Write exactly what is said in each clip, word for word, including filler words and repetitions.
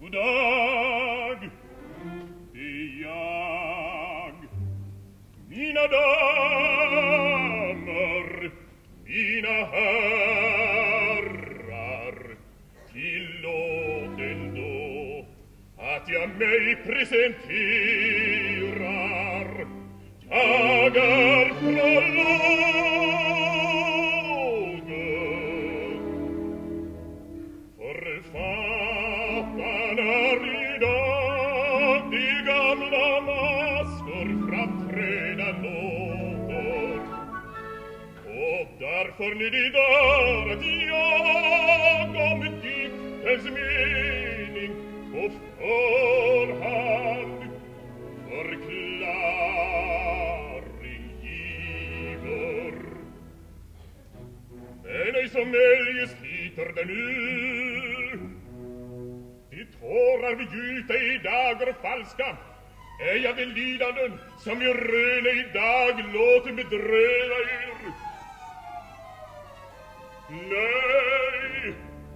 God dag, det är jag. Mina damer, mina herrar, tillåt ändå att jag mig presenterar. Jag är prologen. Författarna idag de gamla maskor framträda låter. Och därför nu det där att jag om diktens mening på förhand förklaring giver. Men ej som eljest heter det nu. De tårar vi gjuta i dagar falska, är jag den lidanden som i röna i dag låter bedröva er. Nej,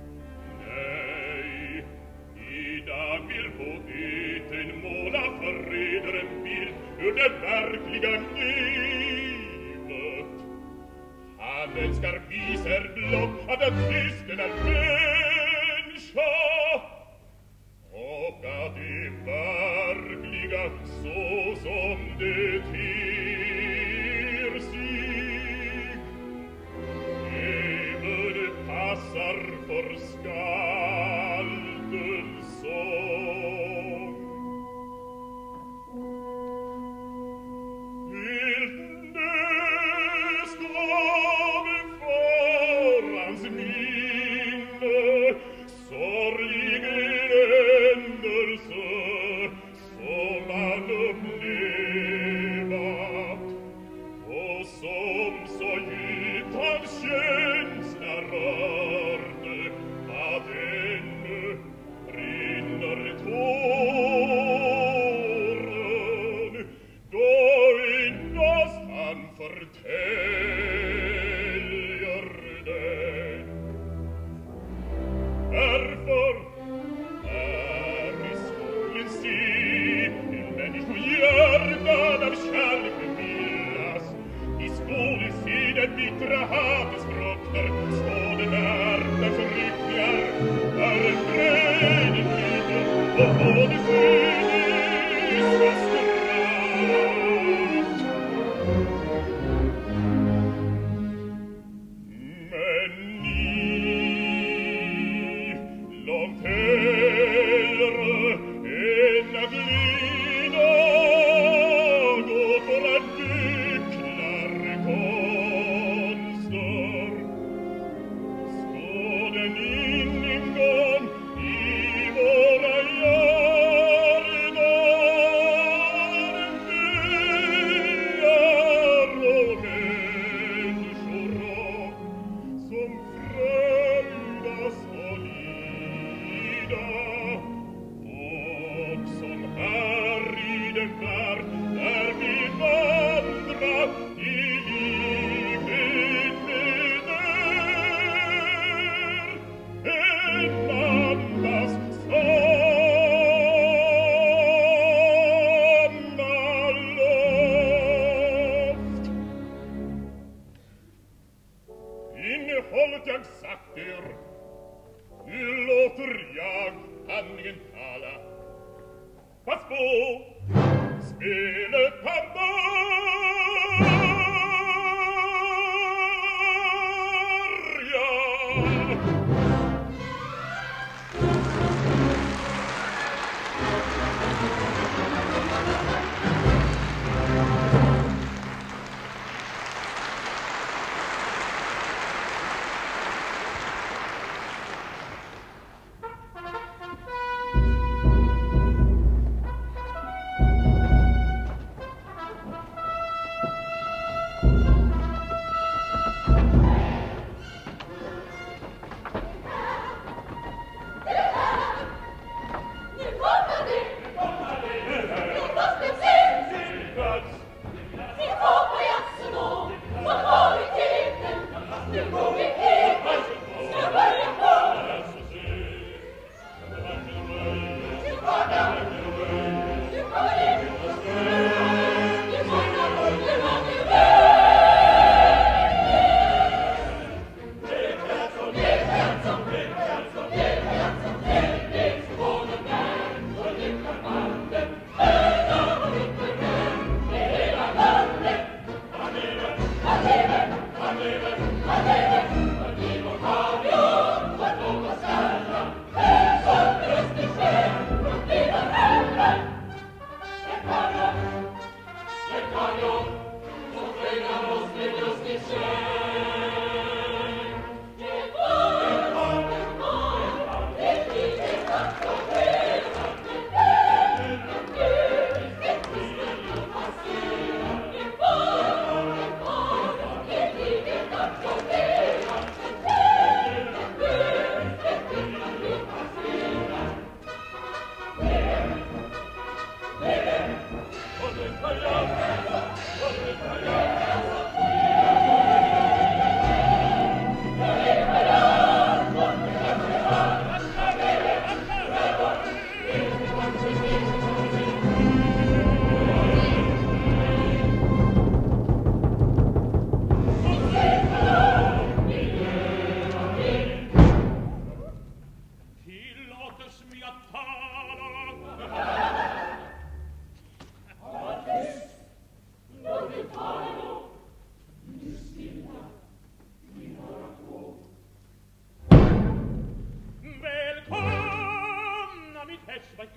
nej, idag vill poeten måla för eder en bild ur det verkliga livet. Han älskar visar blott att en kristen är människa och att det verkliga så som det ter sig även passar för skaldens sång. Vill det skva med förans minne sorglig händelse som man upplevat och som så djupt hans känsla rörde att ännu rinner tåren då endast han förtäljer det. Därför är i skogen se en människohjärtan av kärlek bevillas. I skogen se den bittra hatets frukter, skåden ärta som ryckjar är en gränig liten och både syniska skratt. Men ni långt hellre än att lina gå för att gycklar konster. Skåden in en gång i våra hjärtan, byar och människor som fröjdas och lida och som här i den värld där vi vandrar i livet med er en andas samma luft. Innehållet jag sagt er, nu låter jag handlingen tala. Pass på, spelet har börjat.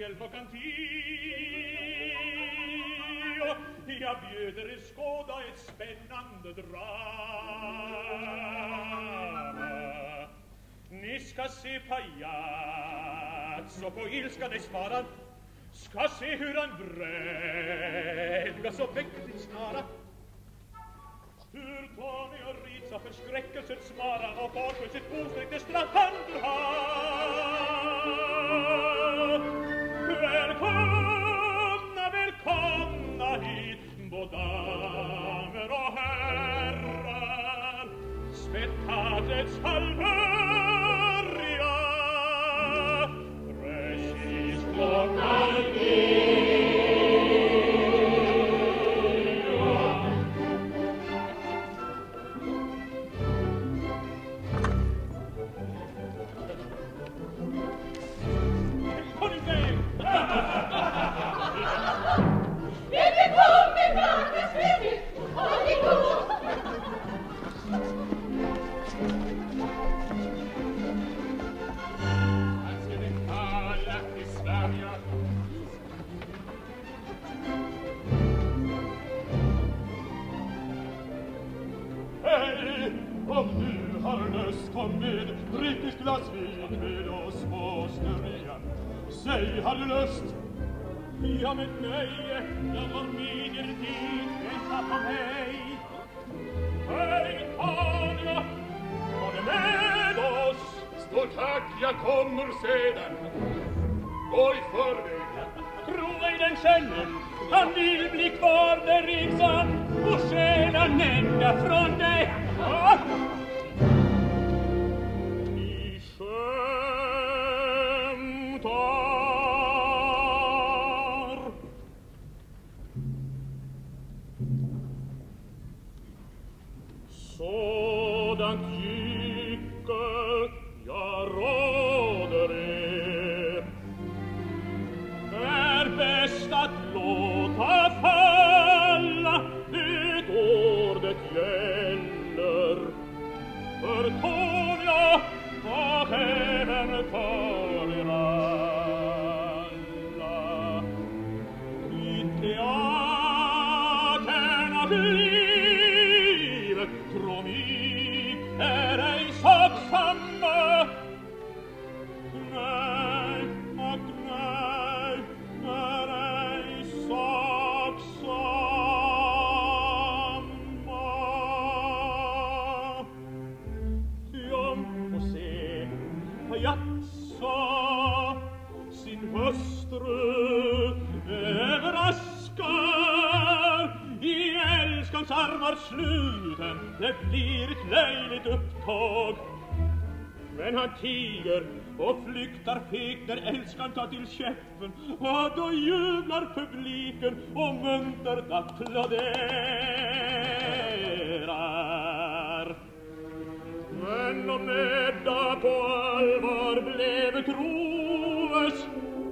enkel klockan tio. Jag bjuder er skåda ett spännande drama. Ni ska se Pagliazzo på ilskan är sparad. Ska se hur han vrägas och mäktigt snara. Hur tar ni och risa förskräckelsets mara och bakom sitt bosträckte straffan du har? Välkomna, välkomna hit, både damer och herrar. Spektaklet skall börja. Precis klockan om du har lust, kom med, drick ett glas vin med oss på snurrian. Säg, har du lust? Ja, med nöje, jag går med er dit, vänta på mig. Hej, Tanja, var det med oss? Stort tack, jag kommer sedan. Gå i förväg. Tro ej den känner, han vill bli kvar där ensam och stjäla nämnda från dig. Ah! Ni skämtar. Sådant gicker jag råder er. Är bäst att låta falla det år det gäller. För Tonja och även för er alla. I teatern av livet, tro mig, är ej sak samma. Nej, och nej, är ej sak samma. Jom och se Pagliazzo sin hustru överraskar. I älskans armar sluten, det blir ett löjligt upptåg. Men han tiger och flyktar fegt när älskan tar till käppen. Och då jublar publiken och muntert applåderar. Men om Edda på allvar blev troes,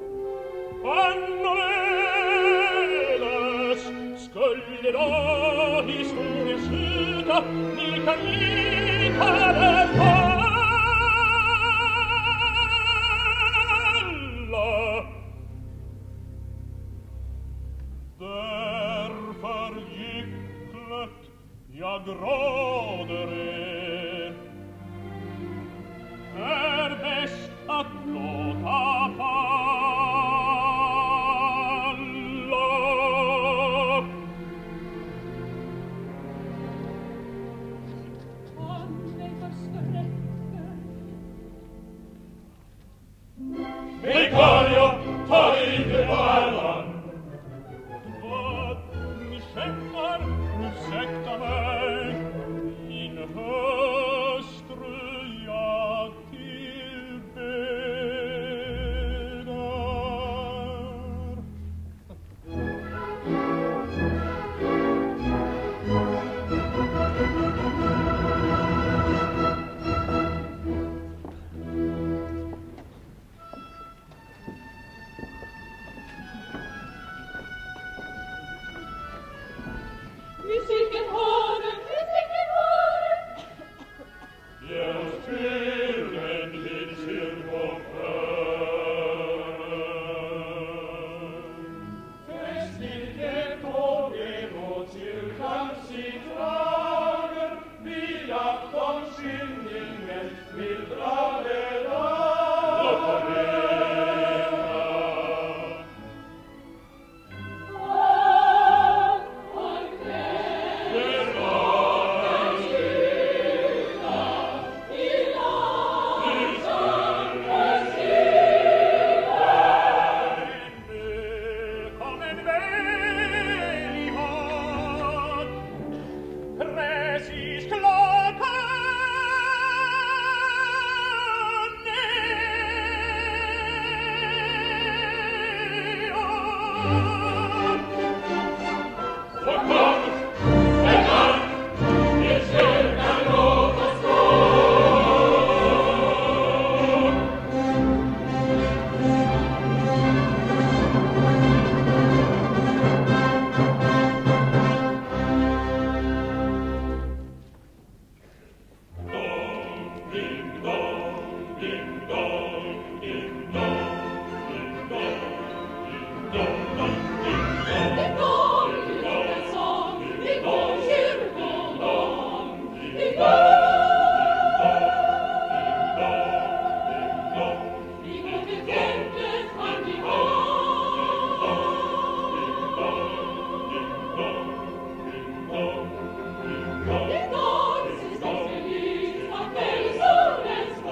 annorledes skulle då historien sluta. Ni kan lita därpå. Därför gycklet jag råder er, är bäst att låta falla. Han mig förskräcker. Vicario, ta inte på allvar. Vad ni skämtar, ursäkta mig. Min hustru jag tillbedar. Idag ses det ljus av kvällssolens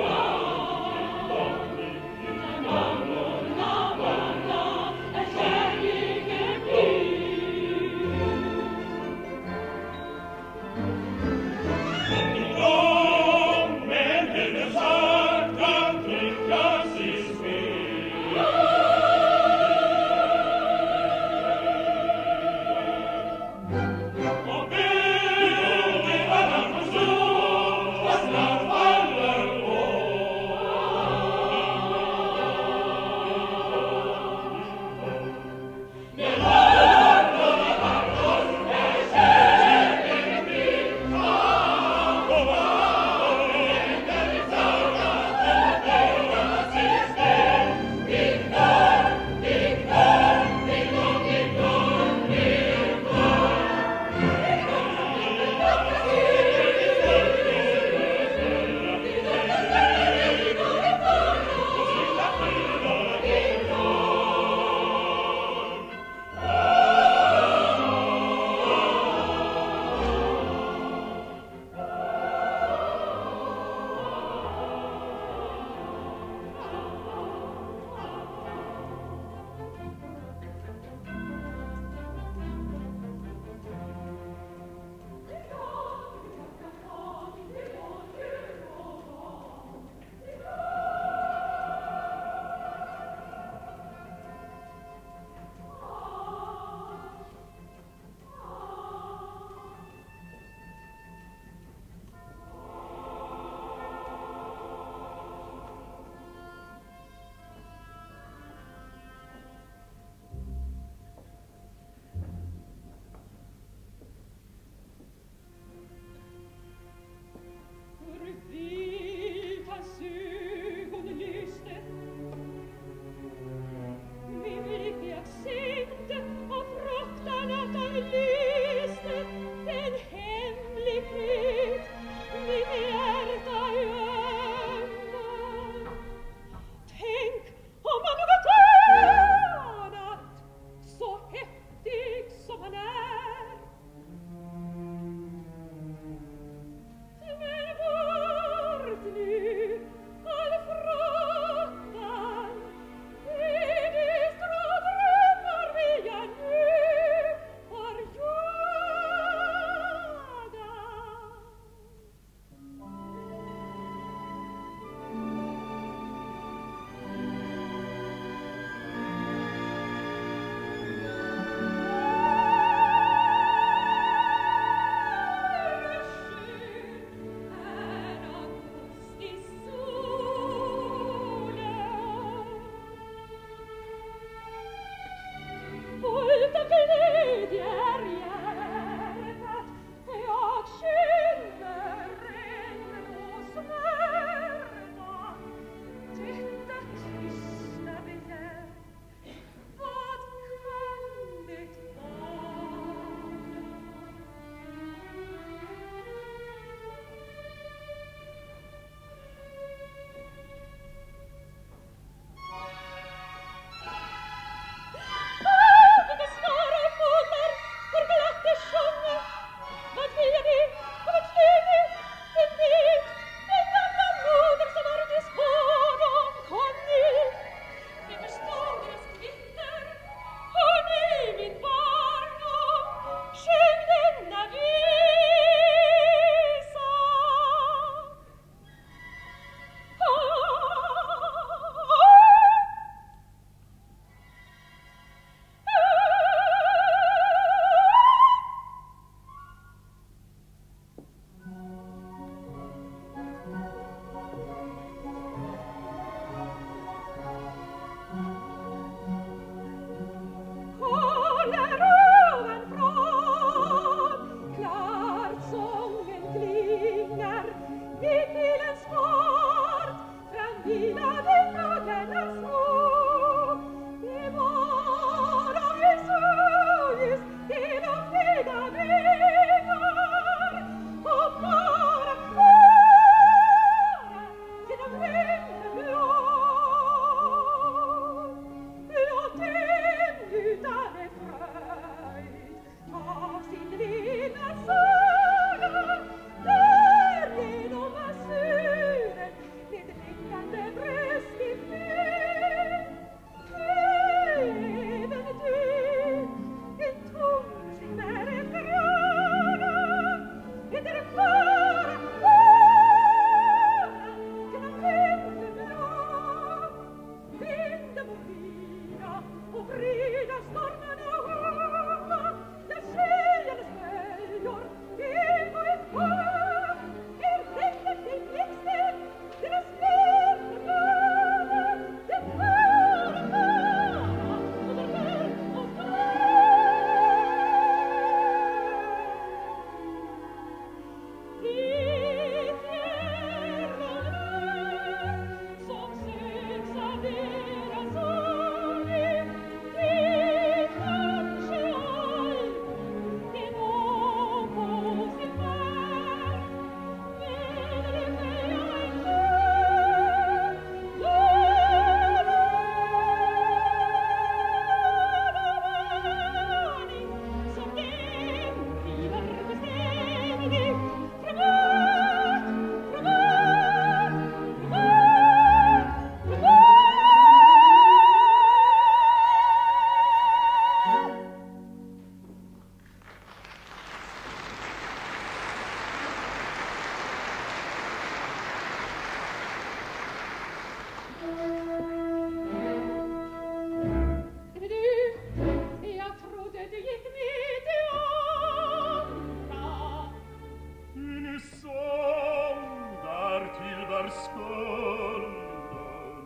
skulden.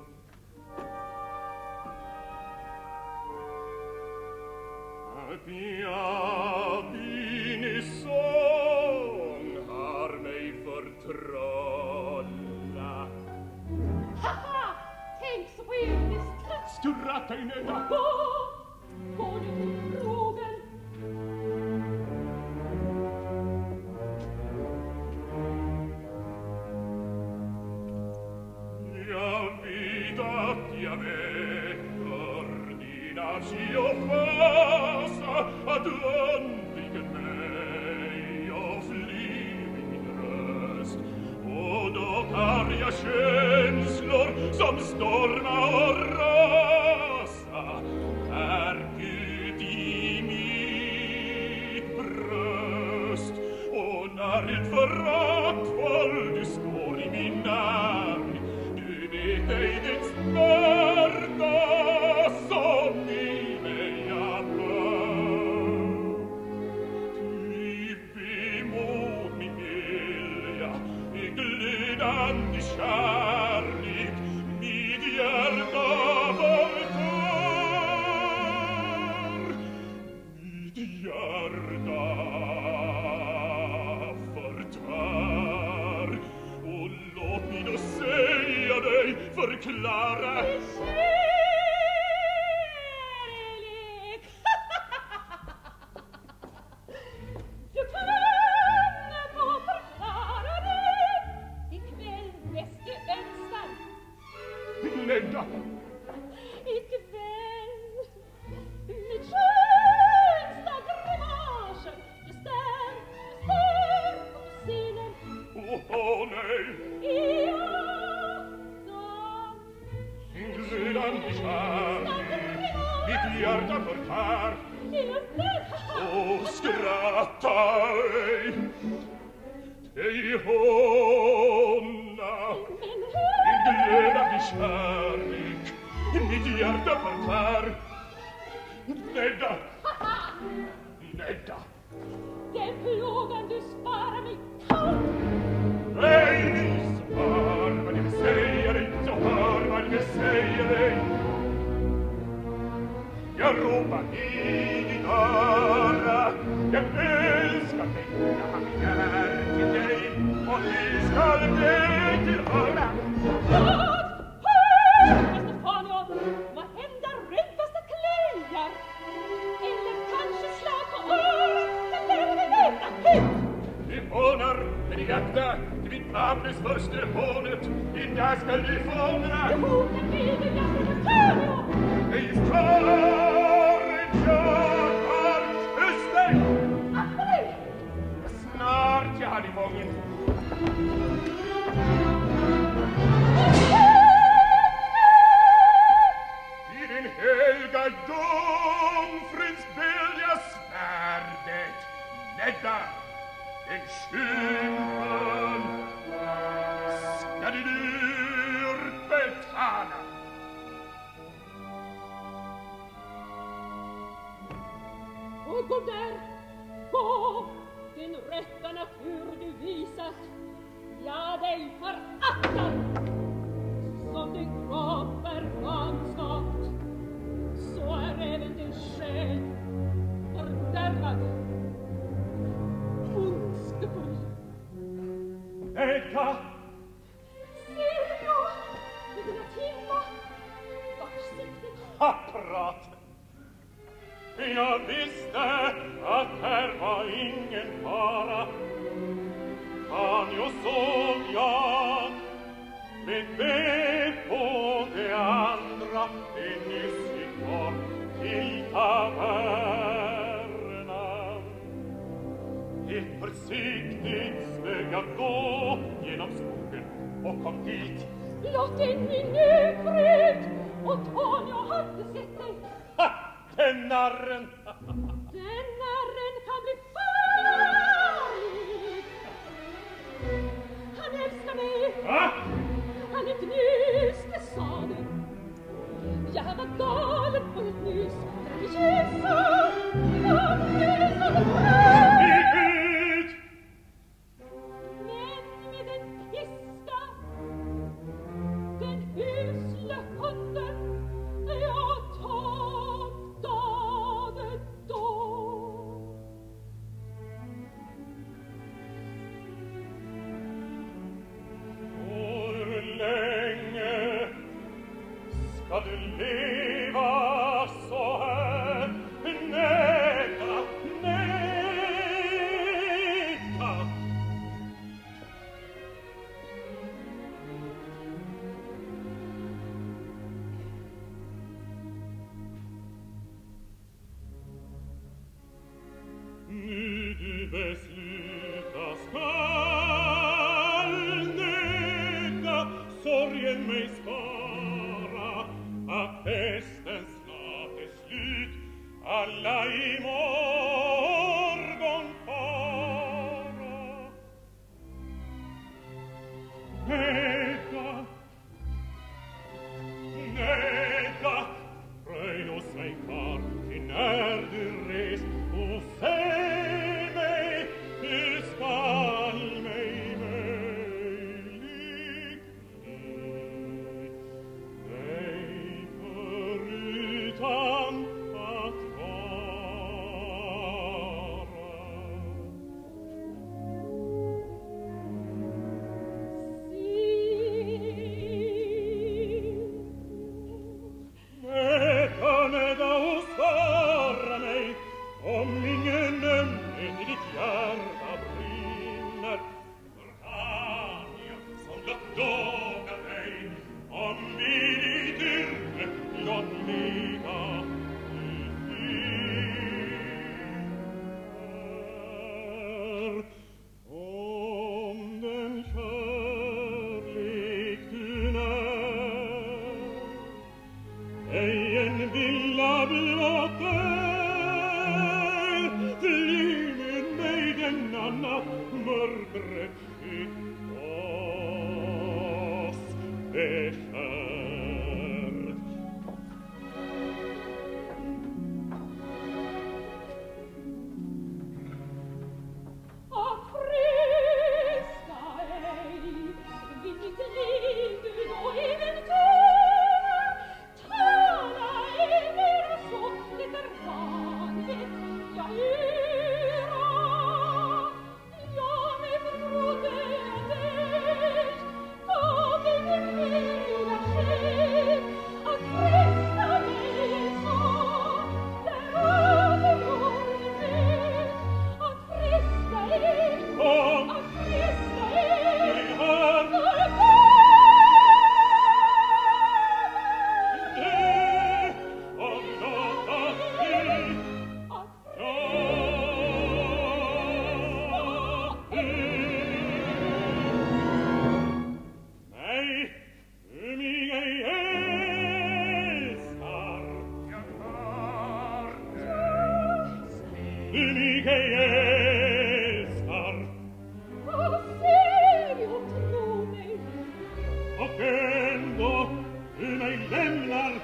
Att jag din i sång har mig förtrollat. Haha! Tänk så poetiskt! Sturra dig, Nedda! Gå! Går du till krogen? Jag vet att jag väcker din asjofasa, att du undviker mig och flyr min röst. Och då har jag känslor som storma och rasa, är Gud i mitt bröst. Och när ett föraktfull du står i min närhet, du vet ej ditt smärta som i mig jag bör. Ty emot min vilja i glödande kärlek mitt hjärta förtär. Mitt hjärta förtär. Och låt mig då säga dig, förklara Kärlek! Du kan få förklara det ikväll bäst du önskar. Nedda! Ikväll med skönsta grimaser du stär, du stär om scenen. Åh, åh, nej! Ja, då Glödande kärlek mitt hjärta förtär. just det. Och skratta ej, ej håna. Men Min glödande kärlek mitt hjärta förtär. Nedda! Nedda! den plågan du sparar mig tar. Nej, så hör vad jag vill säga dig, så hör vad jag vill säga dig. Jag ropar i ditt öra, jag älskar dig, jag har min hjärta till dig, och du skall dig tillhöra. Hör! Hör! Stefania, vad händer räddaste kliar? Eller kanske slag på örat, det lär vi veta hur. Du hånar med din hjärta till mitt namnes första hånet, innan skall du fånga. Du hotar vid dig, jag Stefania. Ej för en jag har kyss dig. Akta dig! Snart jag har dig fången. I din helga domfrins bälja svärdet, Nedda, den skymfen ska du dyrt betala. Och gå där, gå, din rätta natur du visat. Jag dig föraktar, som din kropp är vanskapt, så är även din själ fördärvad. Ondskefull. Nedda! Ser du i dina timmar vars siktet Ha, prat! Jag visste att här var ingen fara. Kan jag såg jag, men vet på det andra, det nyss gick bort till tavernan. Helt försiktigt smög jag gå genom skogen och kom dit. Låt en minut fred, och Tanja hade sett dig. Ha! Den narren! Den narren kan bli farlig. Han älskar mig. Va? Han är ett nys, det sa du. Jag var galen på ett nys. Jag kyssar, jag kyssar Gick ut! men med en piska ska du leva så här. Neka, neka. Nu du besluta skall, neka sorgen mig spara, att festen snart är slut, alla i morgon fara. Neka, neka, röj och säg kvar, till när du rest, och säg mig, hur skall mig möjligt bli, dig förutan att vara. Neka, neka och svara mig, om ingen ömhet i ditt hjärta brinner, för kan jag som låt dåga dig, om vi ditt yrke låt ligga utgivnar. Om den kärlek du när, ej en villa blottar, fly med mig denna natt, mörkret skick oss beskärt. Och fresta ej vid ditt liv du då äventyr, tala ej mera så, det är vanligt jag yra. Jag mig förtrodde att dig, gav dig min vilja själ, att fresta mig så, där övergår min väg, att fresta ej, Kom, att fresta ej, mig här, för det, om låta dig, att ja, nej, du mig ej älskar, jag har du mig ej älskar, vad ser jag tro mig, och ändå du mig lämnar.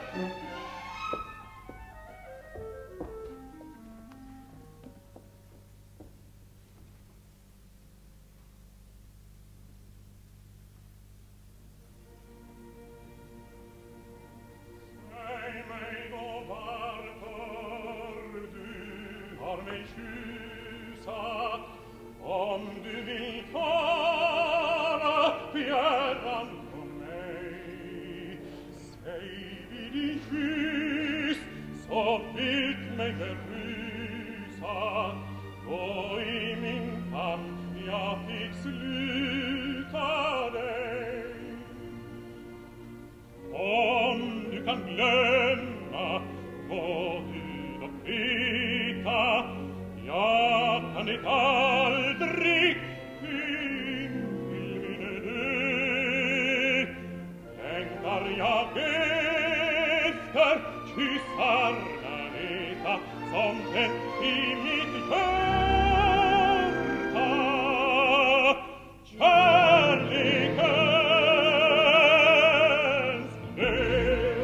Säg mig då varför du har mig tjusat, om du vill fara fjärran från mig. Säg vid din kyss, så vilt mig berusat, då i min famn jag fick sluta dig. Om du kan glömma, må du dock veta, jag kan det aldrig intill min död. Längtar jag efter kyssarna veta, som den i mitt hjärta, kärlekens glöd.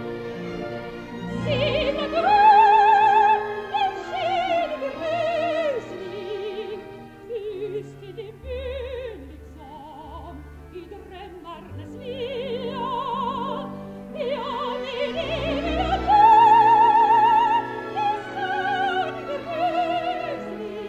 sina dröm, en skelig rusning, tyst i det bönligsam, i drömmarnas vilja, jag vill eviga död, en sann rusning.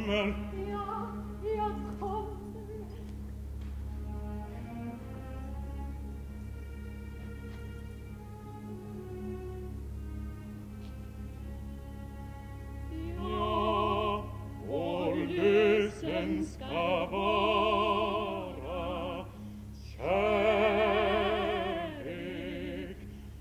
kommer. Ja, jag kommer. Ja, vår lösen ska vara kärlek,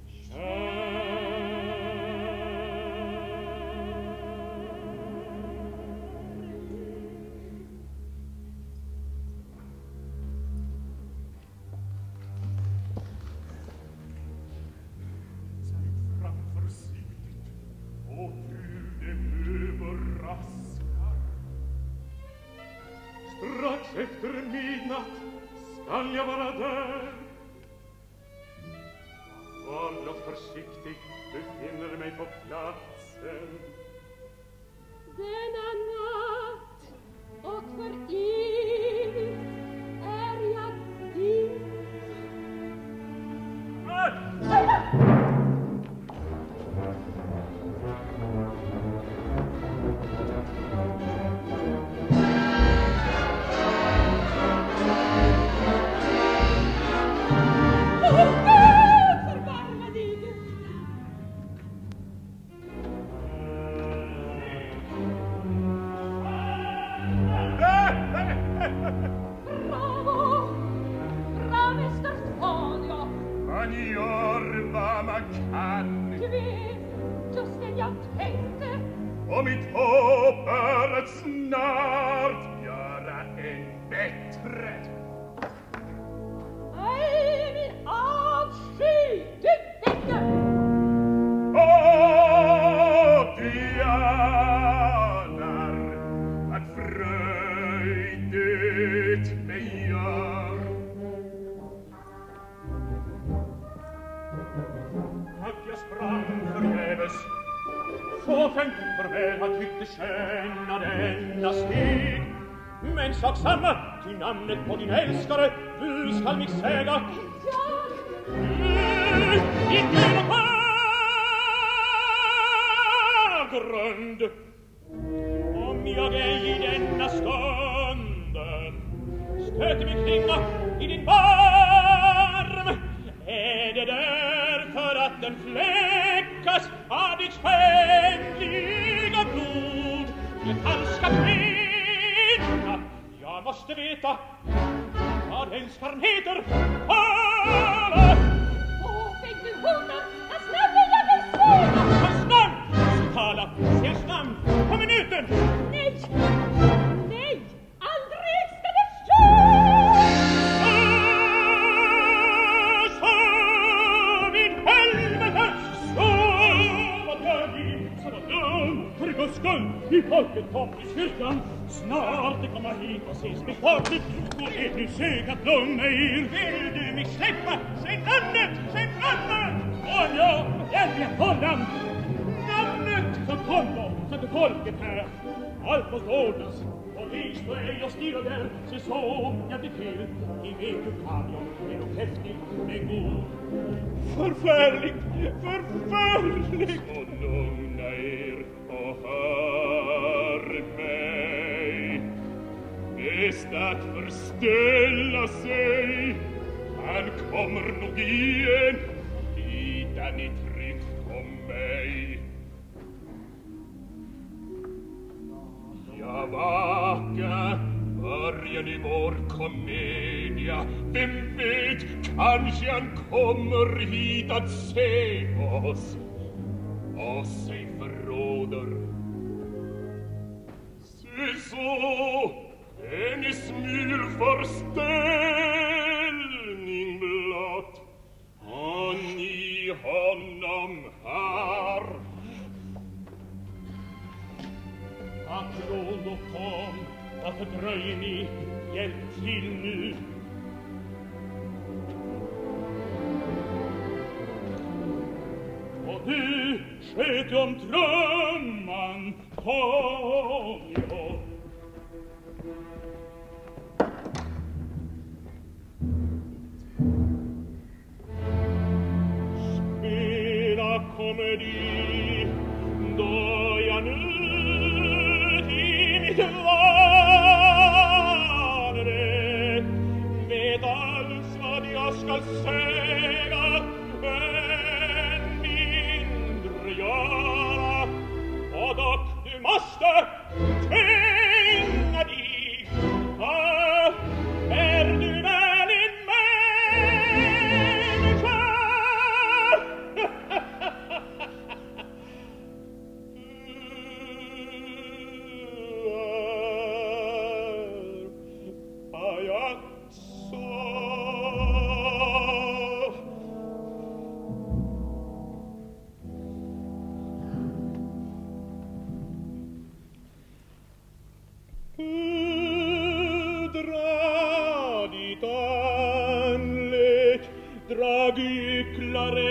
Strax efter midnatt skall jag vara där. Var blott försiktig, du finner mig på platsen. Denna natt och för evigt är jag din. Och mitt hopp är att snart göra en bättre. Nej, min avsky, du väcker! Åh, du anar att fröjd det mig gör. Att jag sprang förgäves, fåfäng för väl han tyckte känna denna steg. Men sak samma, ty namnet på din älskare du skall mig säga. Mm, i grön och grund. Om jag ej i denna stunden stöter mig klinga i din barm, är det därför att den fläckas av ditt skändliga blod. Det falska kvinna, jag måste veta vad älskaren heter. Tala! Åh, fick du hona? Hans namn vill jag väl säga! Hans namn! Tala! Säg hans namn! På minuten! Nej! Nej! Aldrig ska det ske! Så vid helvete! Så vad gör vi? Så vad gör för Guds skull? I folket kom i kyrkan. Snart det komma hit och ses med folket. Och är nu sökat lugna er. Vill du mig släppa? Säg namnet! Säg namnet! Och jag, jävla Holland! Namnet som kommer, så till folket här. Allt måste ordnas. Och vi står ej och stilla där. Se så, jag blir till. I vet hur kan jag är nog häftig men god. Förfärligt, förfärligt. Så lugna er och hör mig. Bäst att förställa sig. Han kommer nog igen. Lita ni tryggt om mig. Ja, vaka, början i vår komedia. Vem vet, kanske han kommer hit att se oss och sig förråder. Se så, en smyl förställning blott, och ni honom här. Att råd och kom, att fördröj ni, hjälp till nu. Och du, sköt om trumman, kom jag. Spela komedi, då jag nu i mitt var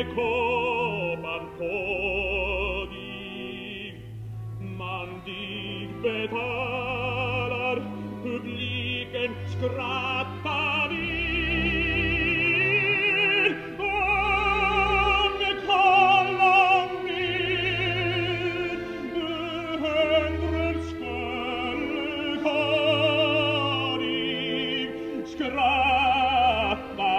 kopan pådig, man dig betalar, publiken skrattar vid. Om kollar ner, hundren skulle karig skratta,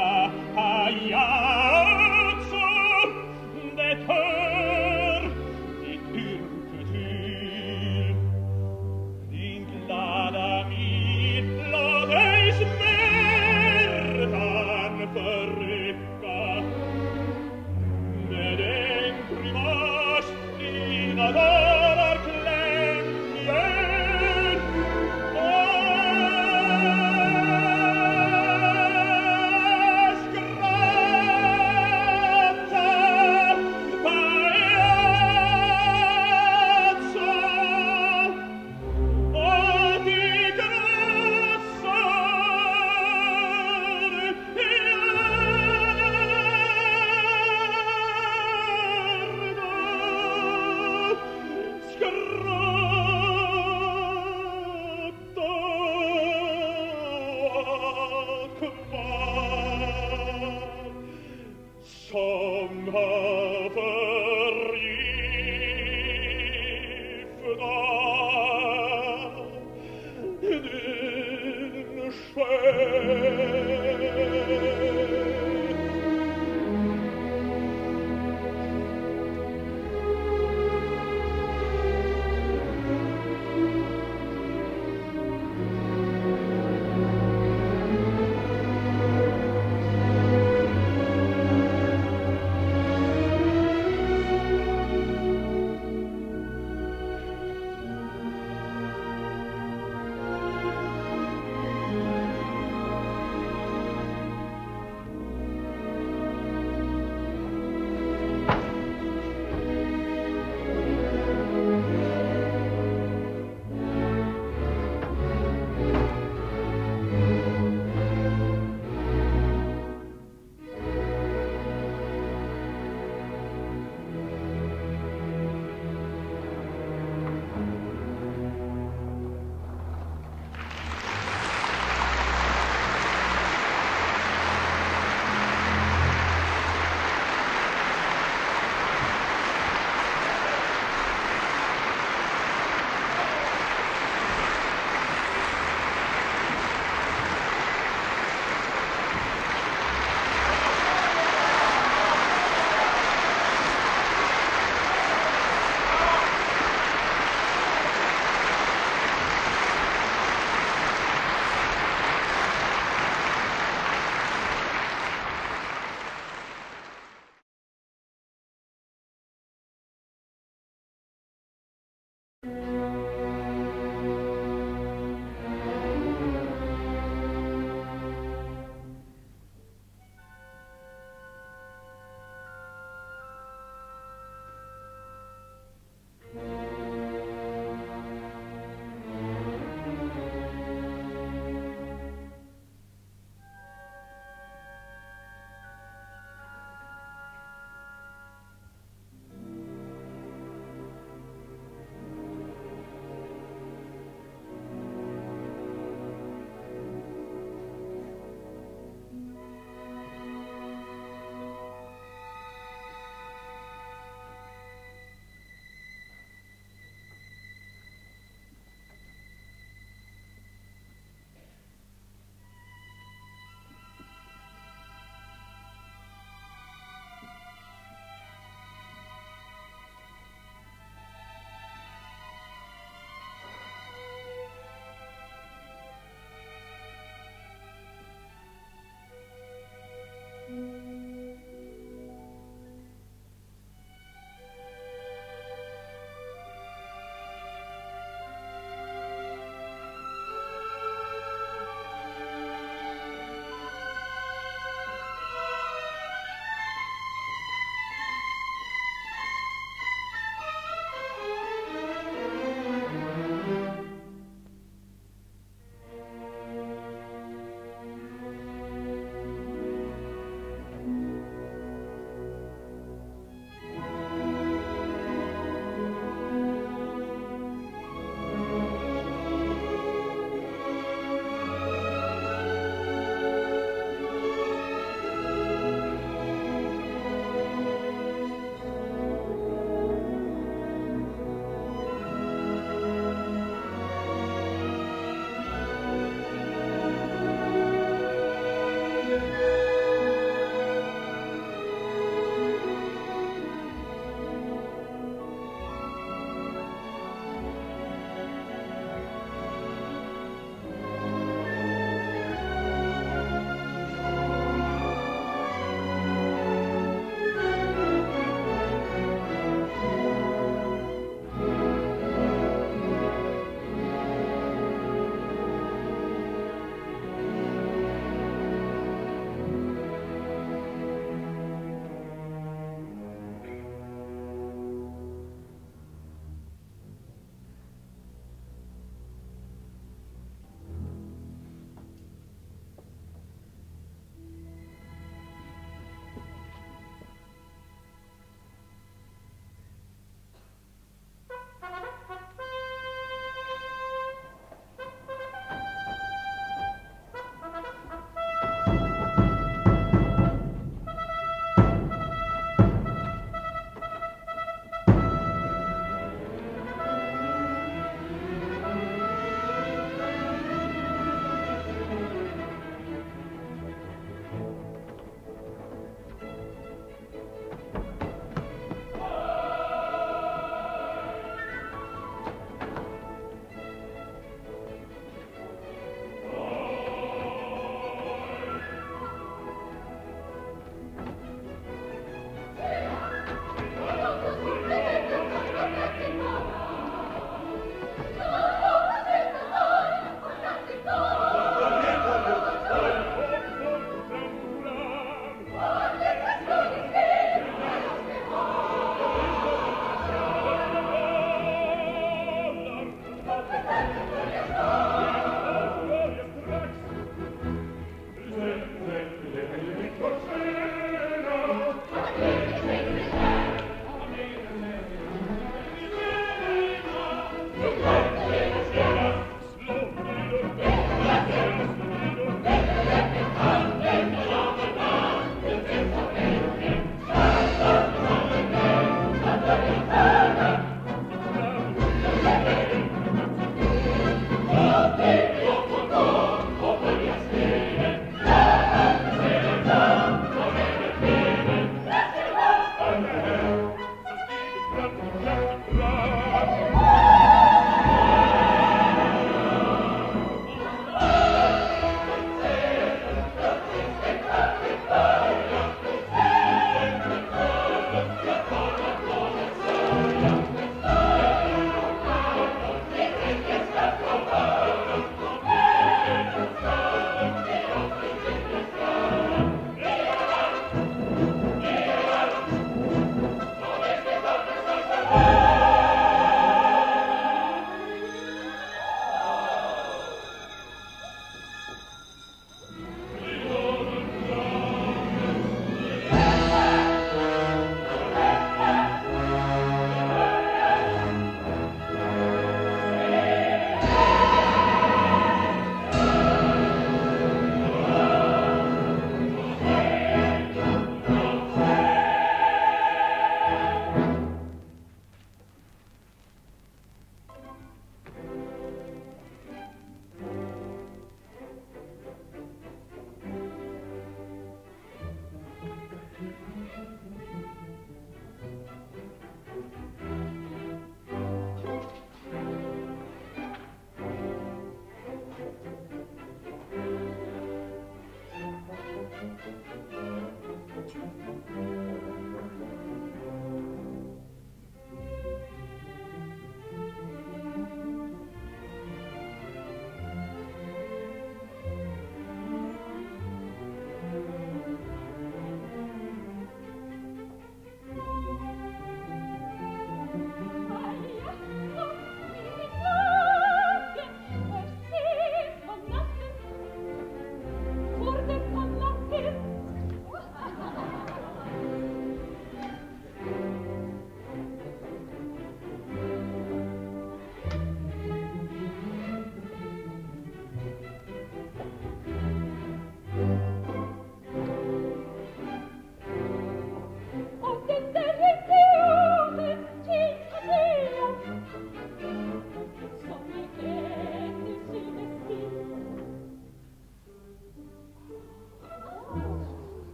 hajatso, det hör ditt yrke till. Din glada min, låt dig smärtan förrycka. Med en grimas dina dagar klämjer. Och skratta, pajazo. Och de grassar som har förgiftat din själ.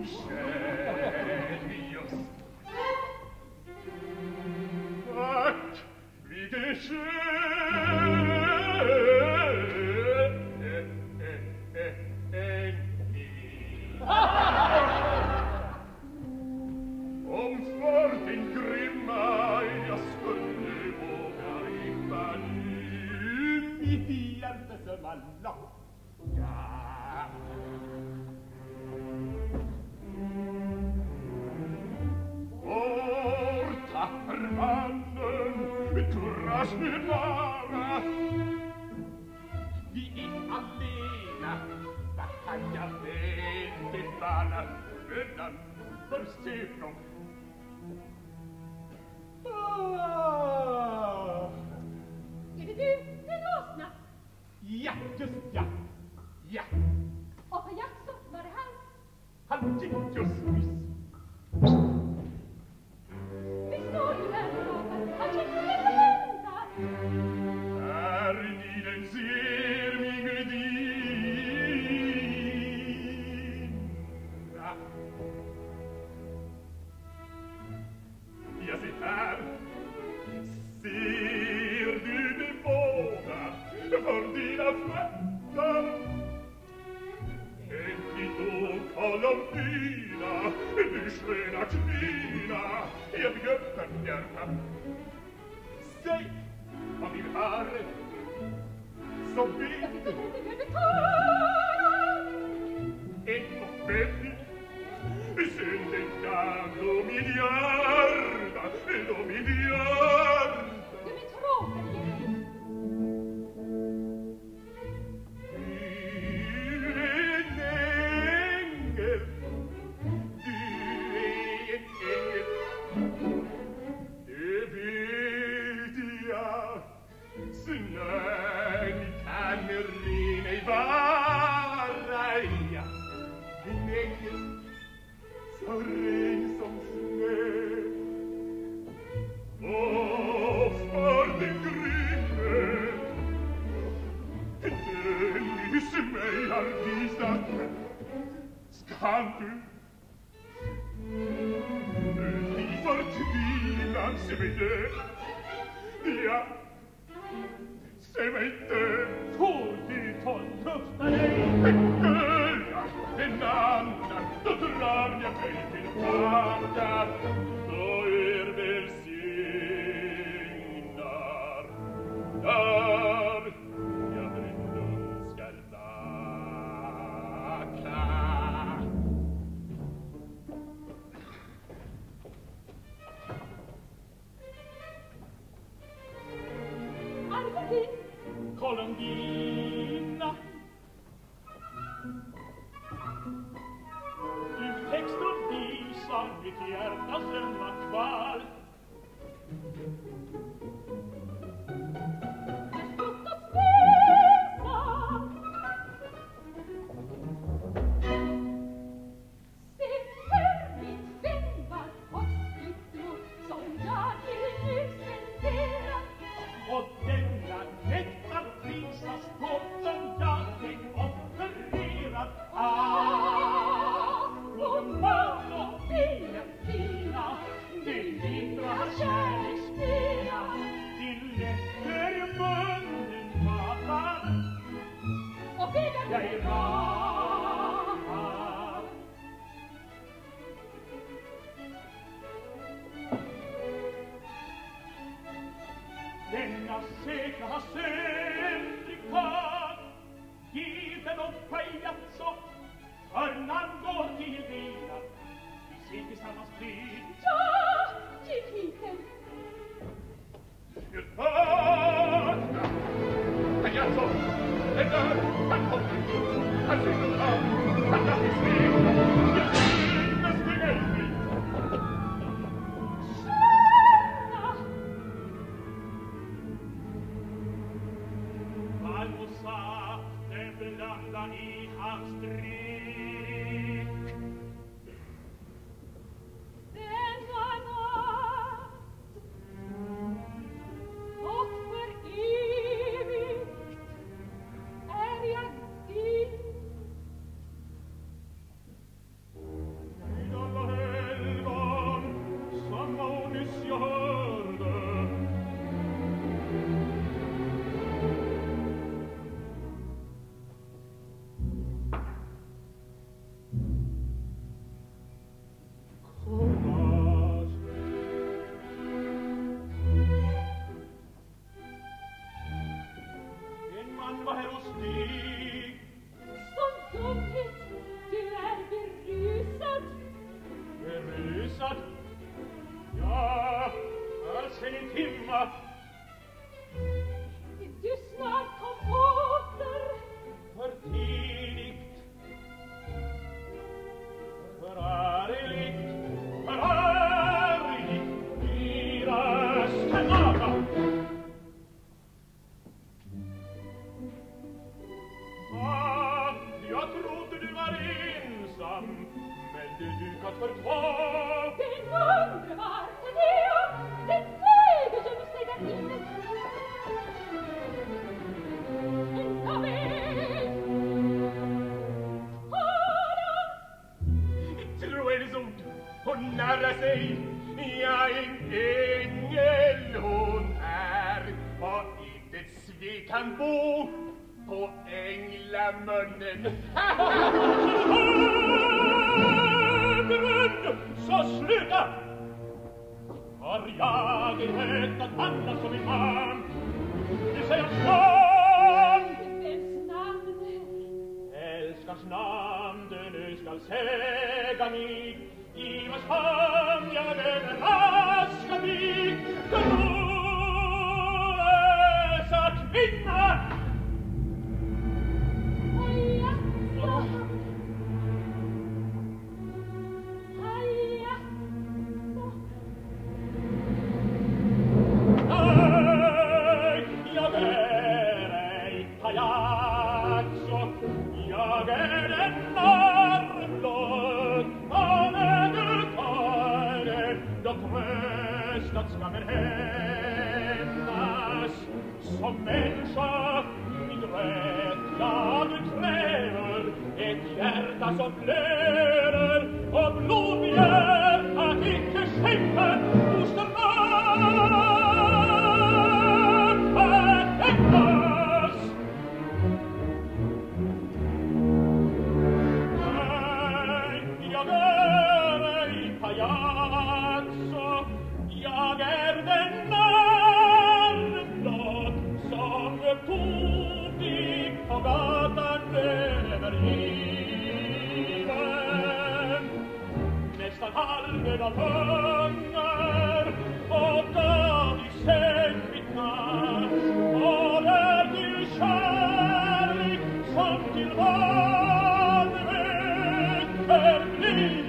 Genius. Ach, wie geschehen! Om för din grymma jag skulle våga rymma nu mitt i hjärtesömma lock. Ja. Vår tappermannen turras nu vara. Vi är alena, vad kan jag väl befalla redan för segern. Ah. Är det du, den åsna? Ja, just ja. Ja. Och på Jackson, var det han? Han gick just nyss. Vi står ju där och råkar, han känner mig väntar. Här ni den ser min gudinna. Ja, se här. Ser du det båda för dina fötter? Tänk då Colombina, du sköna kvinna, jag bjöd hjärta. Säg, vad vill här? Så vill Jag fick inte det betala. en och bättre. Synd en gamla miljarda, då miljarda. Du är tråkig. Kan du i förtvivlan se mig död? Ja, se mig död. Får du tolvtufta dig? Göra en annan, då drar jag mig tillbaka. Då er välsignar där jag bruden skall vaka. Colombina, du text och visa mitt hjärtas ömma kval. Denna säkra sändikat, ge den upp pajazzo, Fernando till Vila, vi ser tillsammans blir. Ja, gick hit den. Tillbaka! Pajazzo! En dörr! Han kommer! Han synger av! Han har till svek! Jag synes till mig! Almosa, det blanda i hans dukat för två. Den underbar Tadeo, den väger gömmer sig där inne. Nåväl. Hallå! Tro hennes ord, hon narrar sig. Ja, en ängel hon är. Och inte ett svek kan bo på änglamunnen. Grund, så sluta! Har jag rätt att handla som min man? Du säger stan! Vems namn? Älskars namn du nu skall säga mig. I vars famn jag överraskar mig. Glorösa kvinna! Oj, ja. Nej, jag är ej pajazzo. Jag är en narrblod. Och när du tar det, då tröstat ska men hämnas. Som människa mitt rätta du kräver. Ett hjärta som blöder och blod begär att icke skänka hos den jag är den narrblad som todig på gatan övergiven, nästan halvdöd av hunger och gav i säng mitt namn. Och är du kärlek som till vanväg förbliven?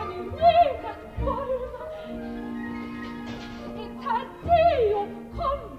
Tadeo, kom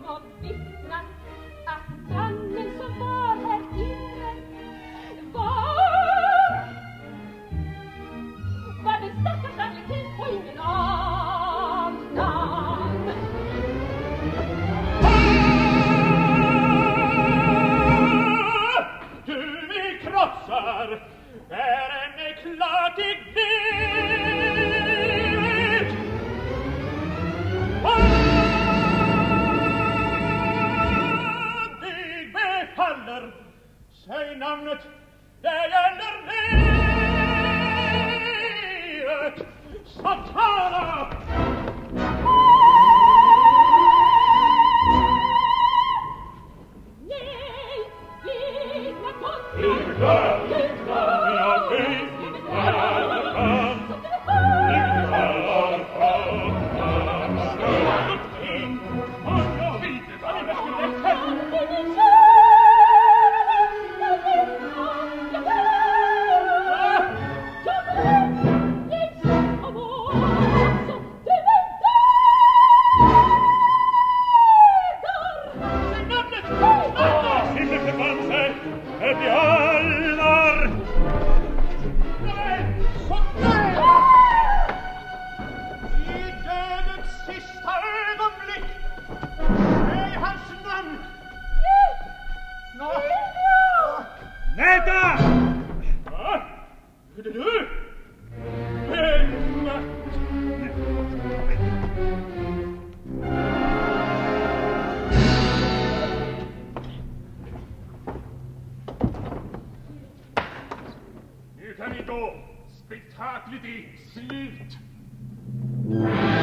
Säg namnet, det gäller livet. Satana! Nej, egna kontra. Egna, egna, ja, egna, Nu kan ni gå. Spektaklet är slut.